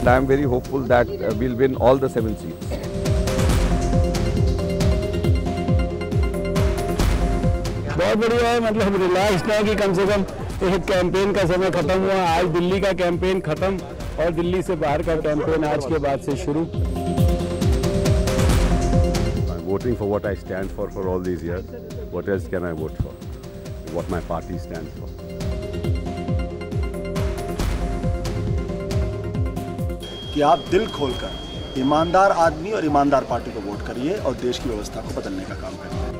but I am very hopeful that we'll win all the 7 seats. बहुत बढ़िया है, मतलब रिलैक्स है कि कम से कम एक कैंपेन का समय खत्म हुआ। आज दिल्ली का कैंपेन खत्म और दिल्ली से बाहर का कैंपेन आज के बाद से शुरू। I'm voting for what I stand for all these years. What else can I vote for? What my party stands for. कि आप दिल खोलकर ईमानदार आदमी और ईमानदार पार्टी को वोट करिए और देश की व्यवस्था को बदलने का काम करिए।